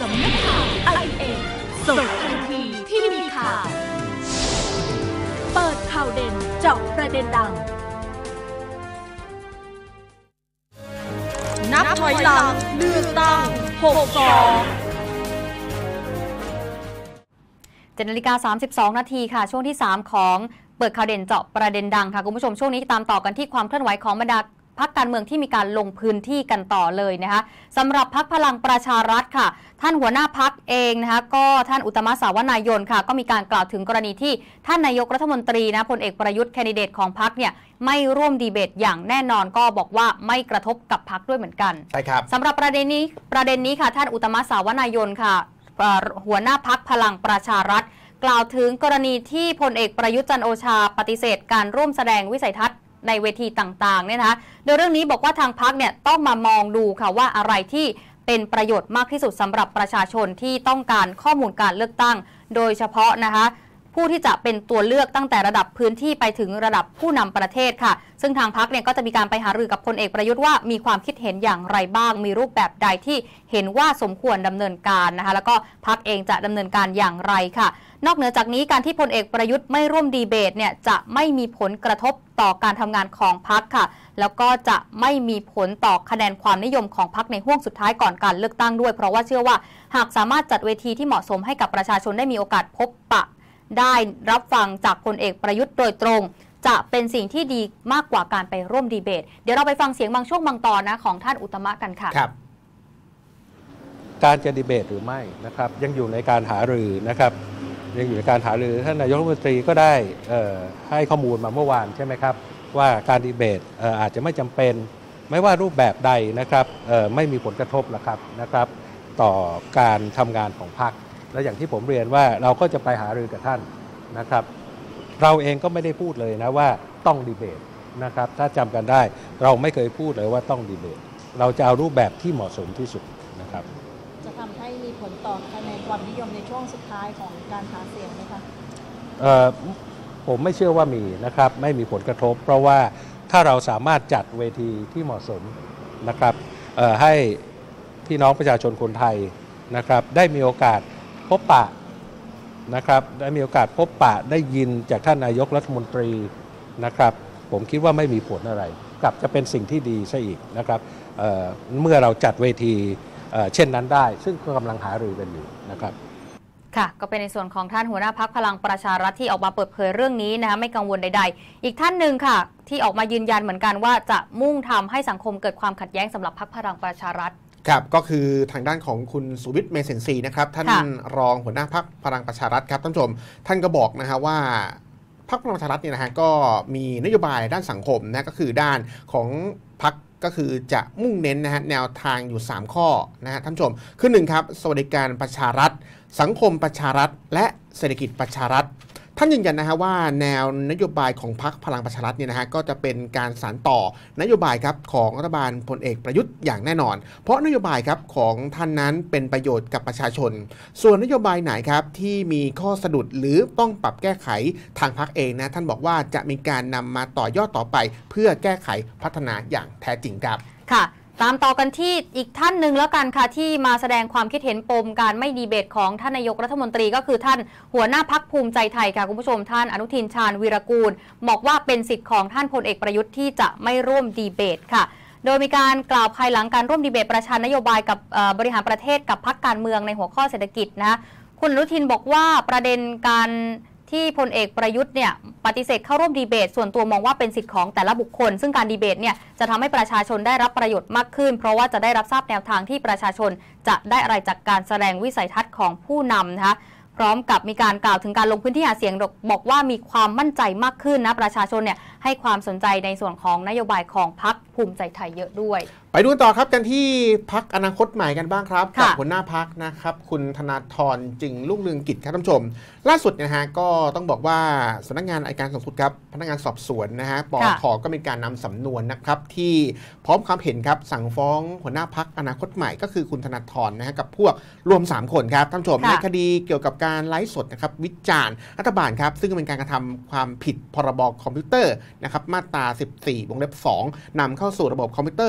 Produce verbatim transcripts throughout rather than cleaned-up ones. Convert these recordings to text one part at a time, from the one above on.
ำนักข่าว ไอ เอ สดทันทีที่มีข่าวเปิดข่าวเด่นเจาะประเด็นดังนับถอยหลังเลือกตั้งหกสองเจ็ดนาฬิกาสามสิบสองนาทีค่ะช่วงที่สามของเปิดข่าวเด่นเจาะประเด็นดังค่ะคุณผู้ชมช่วงนี้ตามต่อกันที่ความเคลื่อนไหวของบรรดาพรรคการเมืองที่มีการลงพื้นที่กันต่อเลยนะคะสำหรับพรรคพลังประชารัฐค่ะท่านหัวหน้าพรรคเองนะคะก็ท่านอุตตมสาวนายนค่ะก็มีการกล่าวถึงกรณีที่ท่านนายกรัฐมนตรีนะพลเอกประยุทธ์แคนดิเดตของพรรคเนี่ยไม่ร่วมดีเบตอย่างแน่นอนก็บอกว่าไม่กระทบกับพรรคด้วยเหมือนกันใช่ครับสำหรับประเด็นนี้ประเด็นนี้ค่ะท่านอุตตมสาวนายนค่ะหัวหน้าพรรคพลังประชารัฐกล่าวถึงกรณีที่พลเอกประยุทธ์จันทร์โอชาปฏิเสธการร่วมแสดงวิสัยทัศน์ในเวทีต่างๆเนี่ยนะคะโดยเรื่องนี้บอกว่าทางพรรคเนี่ยต้องมามองดูค่ะว่าอะไรที่เป็นประโยชน์มากที่สุดสำหรับประชาชนที่ต้องการข้อมูลการเลือกตั้งโดยเฉพาะนะคะผู้ที่จะเป็นตัวเลือกตั้งแต่ระดับพื้นที่ไปถึงระดับผู้นำประเทศค่ะซึ่งทางพรรคเนี่ยก็จะมีการไปหารือกับพลเอกประยุทธ์ว่ามีความคิดเห็นอย่างไรบ้างมีรูปแบบใดที่เห็นว่าสมควรดำเนินการนะคะแล้วก็พรรคเองจะดำเนินการอย่างไรค่ะนอกเหนือจากนี้การที่พลเอกประยุทธ์ไม่ร่วมดีเบตเนี่ยจะไม่มีผลกระทบต่อการทำงานของพรรคค่ะแล้วก็จะไม่มีผลต่อคะแนนความนิยมของพรรคในห่วงสุดท้ายก่อนการเลือกตั้งด้วยเพราะว่าเชื่อว่าหากสามารถจัดเวทีที่เหมาะสมให้กับประชาชนได้มีโอกาสพบปะได้รับฟังจากพลเอกประยุทธ์โดยตรงจะเป็นสิ่งที่ดีมากกว่าการไปร่วมดีเบตเดี๋ยวเราไปฟังเสียงบางช่วงบางตอนนะของท่านอุตตมะกันค่ะครับการจะดีเบตหรือไม่นะครับยังอยู่ในการหารือนะครับยังอยู่ในการหารือท่านนายกรัฐมนตรีก็ได้ให้ข้อมูลมาเมื่อวานใช่ไหมครับว่าการดีเบตอาจจะไม่จำเป็นไม่ว่ารูปแบบใดนะครับไม่มีผลกระทบนะครับนะครับต่อการทำงานของพรรคและอย่างที่ผมเรียนว่าเราก็จะไปหารือกับท่านนะครับเราเองก็ไม่ได้พูดเลยนะว่าต้องดีเบตนะครับถ้าจำกันได้เราไม่เคยพูดเลยว่าต้องดีเบตเราจะเอารูปแบบที่เหมาะสมที่สุดนะครับจะทำให้มีผลต่อคะแนนความนิยมในช่วงสุดท้ายของการหาเสียงไหมคะเอ่อผมไม่เชื่อว่ามีนะครับไม่มีผลกระทบเพราะว่าถ้าเราสามารถจัดเวทีที่เหมาะสมนะครับเอ่อให้พี่น้องประชาชนคนไทยนะครับได้มีโอกาสพบปะนะครับได้มีโอกาสพบปะได้ยินจากท่านนายกรัฐมนตรีนะครับผมคิดว่าไม่มีผลอะไรกลับจะเป็นสิ่งที่ดีซะอีกนะครับเอ่อเมื่อเราจัดเวทีเอ่อเช่นนั้นได้ซึ่งก็กำลังหารือกันอยู่นะครับค่ะก็เป็นในส่วนของท่านหัวหน้าพรรคพลังประชารัฐที่ออกมาเปิดเผยเรื่องนี้นะคะไม่กังวลใดๆอีกท่านหนึ่งค่ะที่ออกมายืนยันเหมือนกันว่าจะมุ่งทำให้สังคมเกิดความขัดแย้งสำหรับพรรคพลังประชารัฐครับก็คือทางด้านของคุณสุวิทย์เมษินทรีนะครับท่านรองหัวหน้าพรรคพลังประชารัฐครับท่านผู้ชมท่านก็บอกนะฮะว่าพรรคพลังประชารัฐเนี่ยนะฮะก็มีนโยบายด้านสังคมนะก็คือด้านของพรรคก็คือจะมุ่งเน้นนะฮะแนวทางอยู่สามข้อนะฮะท่านผู้ชมคือหนึ่งครับสวัสดิการประชารัฐสังคมประชารัฐและเศรษฐกิจประชารัฐท่านยืนยันนะฮะว่าแนวนโยบายของพรรคพลังประชารัฐเนี่ยนะฮะก็จะเป็นการสานต่อนโยบายครับของรัฐบาลพลเอกประยุทธ์อย่างแน่นอนเพราะนโยบายครับของท่านนั้นเป็นประโยชน์กับประชาชนส่วนนโยบายไหนครับที่มีข้อสะดุดหรือต้องปรับแก้ไขทางพรรคเองนะท่านบอกว่าจะมีการนำมาต่อยอดต่อไปเพื่อแก้ไขพัฒนาอย่างแท้จริงครับค่ะตามต่อกันที่อีกท่านหนึ่งแล้วกันค่ะที่มาแสดงความคิดเห็นปมการไม่ดีเบตของท่านนายกรัฐมนตรีก็คือท่านหัวหน้าพรรคภูมิใจไทยค่ะคุณผู้ชมท่านอนุทินชาญวีรกูลบอกว่าเป็นสิทธิ์ของท่านพลเอกประยุทธ์ที่จะไม่ร่วมดีเบตค่ะโดยมีการกล่าวภายหลังการร่วมดีเบตประชันนโยบายกับบริหารประเทศกับพรรคการเมืองในหัวข้อเศรษฐกิจนะคุณอนุทินบอกว่าประเด็นการที่พลเอกประยุทธ์เนี่ยปฏิเสธเข้าร่วมดีเบตส่วนตัวมองว่าเป็นสิทธิ์ของแต่ละบุคคลซึ่งการดีเบตเนี่ยจะทำให้ประชาชนได้รับประโยชน์มากขึ้นเพราะว่าจะได้รับทราบแนวทางที่ประชาชนจะได้อะไรจากการแสดงวิสัยทัศน์ของผู้นำนะคะพร้อมกับมีการกล่าวถึงการลงพื้นที่หาเสียงบอกว่ามีความมั่นใจมากขึ้นนะประชาชนเนี่ยให้ความสนใจในส่วนของนโยบายของพรรคภูมิใจไทยเยอะด้วยไปดูต่อครับกันที่พรรคอนาคตใหม่กันบ้างครับกับหัวหน้าพรรคนะครับคุณธนาธรจึงรุ่งเรืองกิจครับท่านผู้ชมล่าสุดนะฮะก็ต้องบอกว่าสำนักงานอัยการสูงสุดครับพนักงานสอบสวนนะฮะปอทก็มีการนำสำนวนนะครับที่พร้อมความเห็นครับสั่งฟ้องหัวหน้าพรรคอนาคตใหม่ก็คือคุณธนาธรนะฮะกับพวกรวมสามคนครับท่านผู้ชมในคดีเกี่ยวกับการไลฟ์สดนะครับวิจารณ์รัฐบาลครับซึ่งเป็นการกระทำความผิดพรบคอมพิวเตอร์นะครับมาตราสิบสี่วงเล็บสองนำเข้าสู่ระบบคอมพิวเตอร์ซึ่ง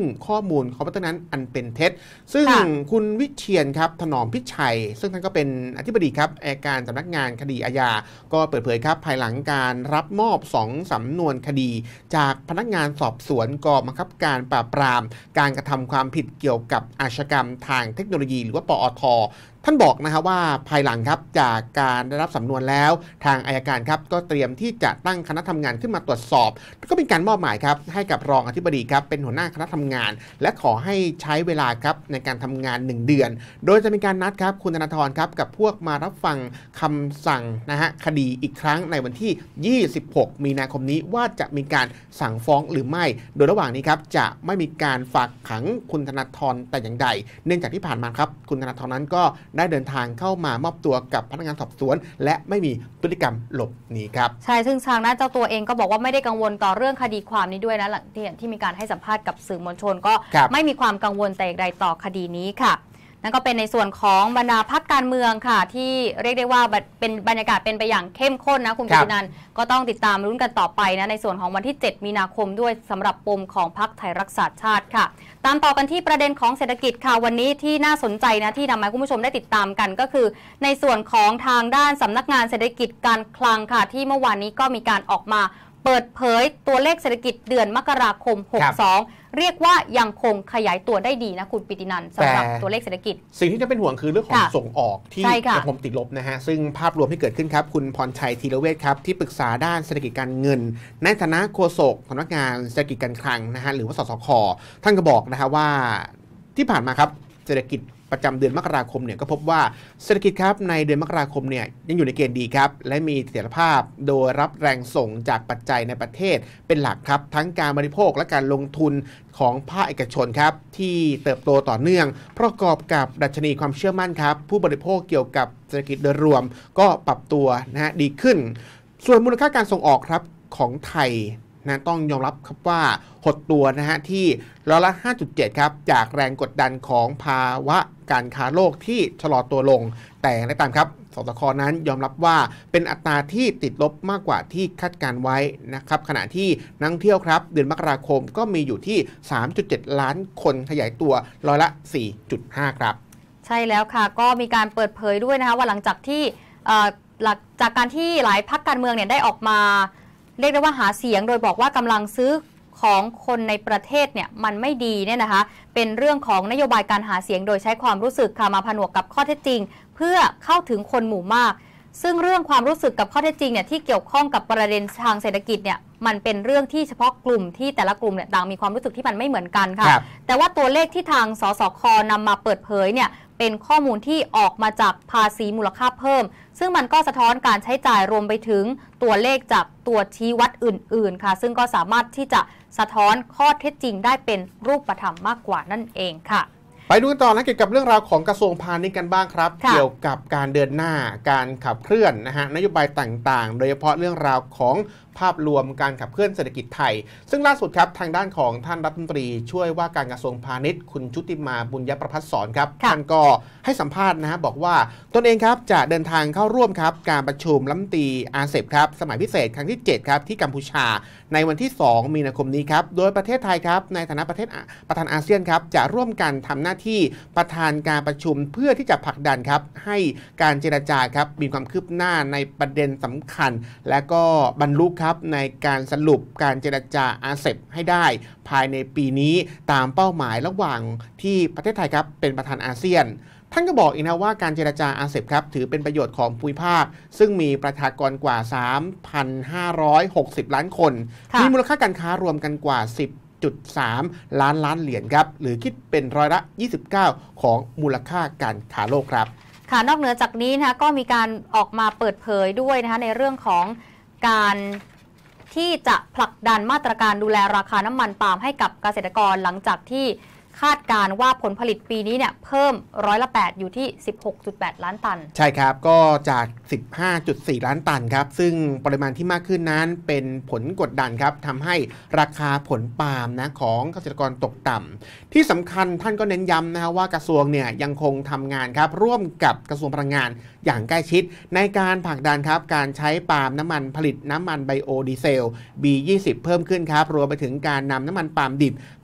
ข้อมูลคอมพิวเตอร์นั้นอันเป็นเท็จซึ่งคุณวิเชียรครับถนอมพิชัยซึ่งท่านก็เป็นอธิบดีครับอัยการสำนักงานคดีอาญาก็เปิดเผยครับภายหลังการรับมอบสองสำนวนคดีจากพนักงานสอบสวนกองบังคับการปราบปรามการกระทำความผิดเกี่ยวกับอาชญากรรมทางเทคโนโลยีหรือว่าปอท.ท่านบอกนะครับว่าภายหลังครับจากการได้รับสำนวนแล้วทางอัยการครับก็เตรียมที่จะตั้งคณะทำงานขึ้นมาตรวจสอบก็เป็นการมอบหมายครับให้กับรองอธิบดีครับเป็นหัวหน้าคณะทำงานและขอให้ใช้เวลาครับในการทำงานหนึ่งเดือนโดยจะมีการนัดครับคุณธนาธรครับกับพวกมารับฟังคำสั่งนะฮะคดีอีกครั้งในวันที่ยี่สิบหกมีนาคมนี้ว่าจะมีการสั่งฟ้องหรือไม่โดยระหว่างนี้ครับจะไม่มีการฝากขังคุณธนาธรแต่อย่างใดเนื่องจากที่ผ่านมาครับคุณธนาธรนั้นก็ได้เดินทางเข้ามามอบตัวกับพนักงานสอบสวนและไม่มีพฤติกรรมหลบหนีครับใช่ซึ่งทางด้านเจ้าตัวเองก็บอกว่าไม่ได้กังวลต่อเรื่องคดีความนี้ด้วยนะหลังที่ที่มีการให้สัมภาษณ์กับสื่อมวลชนก็ไม่มีความกังวลแต่อย่างใดต่อคดีนี้ค่ะนั่นก็เป็นในส่วนของบรรดาพรรคการเมืองค่ะที่เรียกได้ว่าเป็นบรรยากาศเป็นไปอย่างเข้มข้นนะคุณปินันท์ก็ต้องติดตามลุ้นกันต่อไปนะในส่วนของวันที่เจ็ดมีนาคมด้วยสำหรับปมของพรรคไทยรักษาชาติค่ะตามต่อกันที่ประเด็นของเศรษฐกิจค่ะวันนี้ที่น่าสนใจนะที่นำมาให้คุณผู้ชมได้ติดตามกันก็คือในส่วนของทางด้านสำนักงานเศรษฐกิจการคลังค่ะที่เมื่อวานนี้ก็มีการออกมาเปิดเผยตัวเลขเศรษฐกิจเดือนมกราคมหกสิบสองเรียกว่ายังคงขยายตัวได้ดีนะคุณปิตินันท์สำหรับตัวเลขเศรษฐกิจสิ่งที่จะเป็นห่วงคือเรื่องของส่งออกที่ยังคงติดลบนะฮะซึ่งภาพรวมที่เกิดขึ้นครับคุณพรชัยธีรเวชครับที่ปรึกษาด้านเศรษฐกิจการเงินในฐานะโฆษกสำนักงานเศรษฐกิจการคลังนะฮะหรือว่าสสค.ท่านก็บอกนะฮะว่าที่ผ่านมาครับเศรษฐกิจประจำเดือนมกราคมเนี่ยก็พบว่าเศรษฐกิจครับในเดือนมกราคมเนี่ยยังอยู่ในเกณฑ์ดีครับและมีเสถียรภาพโดยรับแรงส่งจากปัจจัยในประเทศเป็นหลักครับทั้งการบริโภคและการลงทุนของภาคเอกชนครับที่เติบโตต่อเนื่องประกอบกับดัชนีความเชื่อมั่นครับผู้บริโภคเกี่ยวกับเศรษฐกิจโดยรวมก็ปรับตัวนะฮะดีขึ้นส่วนมูลค่าการส่งออกครับของไทยนะต้องยอมรับครับว่าหดตัวนะฮะที่ร้อยละ ห้าจุดเจ็ด ครับจากแรงกดดันของภาวะการค้าโลกที่ชะลอตัวลงแต่ในตามครับสสค.นั้นยอมรับว่าเป็นอัตราที่ติดลบมากกว่าที่คาดการไว้นะครับขณะที่นักท่องเที่ยวครับเดือนมกราคมก็มีอยู่ที่ สามจุดเจ็ด ล้านคนขยายตัวร้อยละ สี่จุดห้า ครับใช่แล้วค่ะก็มีการเปิดเผยด้วยนะคะว่าหลังจากที่หลังจากการที่หลายพรรคการเมืองเนี่ยได้ออกมาเรียกได้ว่าหาเสียงโดยบอกว่ากำลังซื้อของคนในประเทศเนี่ยมันไม่ดีเนี่ยนะคะเป็นเรื่องของนโยบายการหาเสียงโดยใช้ความรู้สึกค่ะมาผนวกกับข้อเท็จจริงเพื่อเข้าถึงคนหมู่มากซึ่งเรื่องความรู้สึกกับข้อเท็จจริงเนี่ยที่เกี่ยวข้องกับประเด็นทางเศรษฐกิจเนี่ยมันเป็นเรื่องที่เฉพาะกลุ่มที่แต่ละกลุ่มเนี่ยต่างมีความรู้สึกที่มันไม่เหมือนกันค่ะแต่ว่าตัวเลขที่ทางสสค.นำมาเปิดเผยเนี่ยเป็นข้อมูลที่ออกมาจากภาษีมูลค่าเพิ่มซึ่งมันก็สะท้อนการใช้จ่ายรวมไปถึงตัวเลขจากตัวชี้วัดอื่นๆค่ะซึ่งก็สามารถที่จะสะท้อนข้อเท็จจริงได้เป็นรูปธรรมมากกว่านั่นเองค่ะไปดูกันต่อนะเกี่ยวกับเรื่องราวของกระทรวงพาณิชย์กันบ้างครับเกี่ยวกับการเดินหน้าการขับเคลื่อนนะฮะนโยบายต่างๆโดยเฉพาะเรื่องราวของภาพรวมการขับเคลื่อนเศรษฐกิจไทยซึ่งล่าสุดครับทางด้านของท่านรัฐมนตรีช่วยว่าการกระทรวงพาณิชย์คุณชุติมาบุญยประภัสสรครับท่านก็ให้สัมภาษณ์นะฮะบอกว่าตนเองครับจะเดินทางเข้าร่วมครับการประชุมรัฐมนตรีอาเซียนครับสมัยพิเศษครั้งที่เจ็ดครับที่กัมพูชาในวันที่สองมีนาคมนี้ครับโดยประเทศไทยครับในฐานะประเทศประธานอาเซียนครับจะร่วมกันทำหน้าที่ประธานการประชุมเพื่อที่จะผลักดันครับให้การเจรจาครับมีความคืบหน้าในประเด็นสำคัญและก็บรรลุครับในการสรุปการเจรจาอาเซียนให้ได้ภายในปีนี้ตามเป้าหมายระหว่างที่ประเทศไทยครับเป็นประธานอาเซียนท่านก็บอกอีกนะว่าการเจรจาอาเซียนครับถือเป็นประโยชน์ของภูมิภาคซึ่งมีประชากรกว่า สามพันห้าร้อยหกสิบ ล้านคนมีมูลค่าการค้ารวมกันกว่า สิบจุดสาม ล้านล้านเหรียญครับหรือคิดเป็นร้อยละยี่สิบเก้าของมูลค่าการค้าโลกครับค่ะนอกเหนือจากนี้นะคะก็มีการออกมาเปิดเผยด้วยนะคะในเรื่องของการที่จะผลักดันมาตรการดูแลราคาน้ำมันปาล์มให้กับเกษตรกรหลังจากที่คาดการว่าผลผลิตปีนี้เนี่ยเพิ่มร้อยละแปดอยู่ที่ สิบหกจุดแปด ล้านตันใช่ครับก็จาก สิบห้าจุดสี่ ล้านตันครับซึ่งปริมาณที่มากขึ้นนั้นเป็นผลกดดันครับทำให้ราคาผลปาล์มนะของเกษตรกรตกต่ำที่สำคัญท่านก็เน้นย้ำนะว่ากระทรวงเนี่ยยังคงทำงานครับร่วมกับกระทรวงพลังงานอย่างใกล้ชิดในการผลักดันครับการใช้ปาล์มน้ำมันผลิตน้ำมันไบโอดีเซล บี ยี่สิบ เพิ่มขึ้นครับรวมไปถึงการนำน้ำมันปาล์มดิบ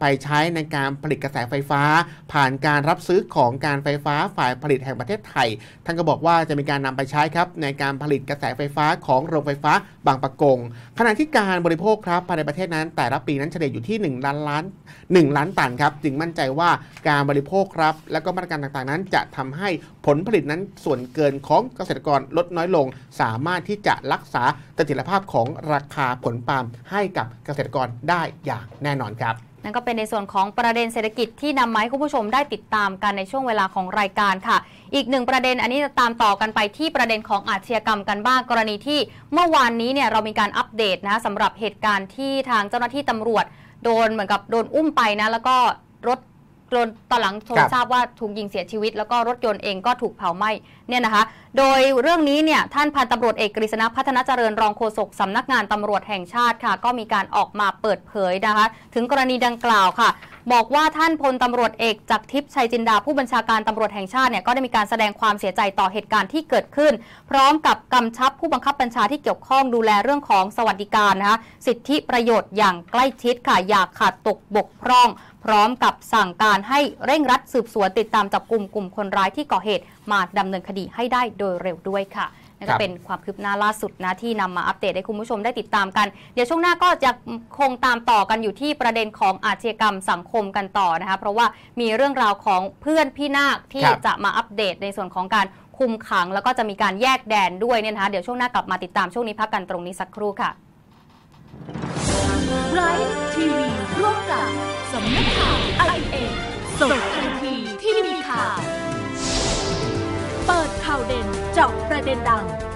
ไปใช้ในการผลิตกระแสไฟฟ้าผ่านการรับซื้อของการไฟฟ้าฝ่ายผลิตแห่งประเทศไทยท่านก็บอกว่าจะมีการนำไปใช้ครับในการผลิตกระแสไฟฟ้าของโรงไฟฟ้าบางปะกงขณะที่การบริโภคครับภายในประเทศนั้นแต่ละปีนั้นเฉลี่ยอยู่ที่หนึ่งล้านล้านหนึ่งล้านตันครับจึงมั่นใจว่าการบริโภคครับและก็มาตรการต่างๆนั้นจะทำให้ผลผลิตนั้นส่วนเกินของเกษตรกรลดน้อยลงสามารถที่จะรักษาเสถียรภาพของราคาผลปาล์มให้กับเกษตรกรได้อย่างแน่นอนครับนั่นก็เป็นในส่วนของประเด็นเศรษฐกิจที่นำมาให้คุณผู้ชมได้ติดตามกันในช่วงเวลาของรายการค่ะอีกหนึ่งประเด็นอันนี้จะตามต่อกันไปที่ประเด็นของอาชญากรรมกันบ้างกรณีที่เมื่อวานนี้เนี่ยเรามีการอัปเดตนะสำหรับเหตุการณ์ที่ทางเจ้าหน้าที่ตำรวจโดนเหมือนกับโดนอุ้มไปนะแล้วก็รถโดนตอนหลังโทรทราบว่าถูกยิงเสียชีวิตแล้วก็รถยนต์เองก็ถูกเผาไหม้เนี่ยนะคะโดยเรื่องนี้เนี่ยท่านพันตำรวจเอกกฤษณะพัฒนาเจริญรองโฆษกสำนักงานตำรวจแห่งชาติค่ะก็มีการออกมาเปิดเผยนะคะถึงกรณีดังกล่าวค่ะบอกว่าท่านพลตำรวจเอกจักรทิพย์ชัยจินดาผู้บัญชาการตำรวจแห่งชาติเนี่ยก็ได้มีการแสดงความเสียใจต่อเหตุการณ์ที่เกิดขึ้นพร้อมกับกำชับผู้บังคับบัญชาที่เกี่ยวข้องดูแลเรื่องของสวัสดิการนะคะสิทธิประโยชน์อย่างใกล้ชิดค่ะอย่าขาดตกบกพร่องพร้อมกับสั่งการให้เร่งรัดสืบสวนติดตามจับกลุ่มกลุ่มคนร้ายที่ก่อเหตุมาดำเนินคดีให้ได้โดยเร็วด้วยค่ะนั่นก็เป็นความคืบหน้าล่าสุดนะที่นำมาอัปเดตให้คุณผู้ชมได้ติดตามกันเดี๋ยวช่วงหน้าก็จะคงตามต่อกันอยู่ที่ประเด็นของอาชญากรรมสังคมกันต่อนะคะเพราะว่ามีเรื่องราวของเพื่อนพี่นาคที่จะมาอัปเดตในส่วนของการคุมขังแล้วก็จะมีการแยกแดนด้วยเนี่ยนะคะเดี๋ยวช่วงหน้ากลับมาติดตามช่วงนี้พักกันตรงนี้สักครู่ค่ะไรท์ทีวีร่วมกับสำนักข่าว ไอ เอ สดทันทีที่มีข่าวเปิดข่าวเด่นเจาะประเด็นดัง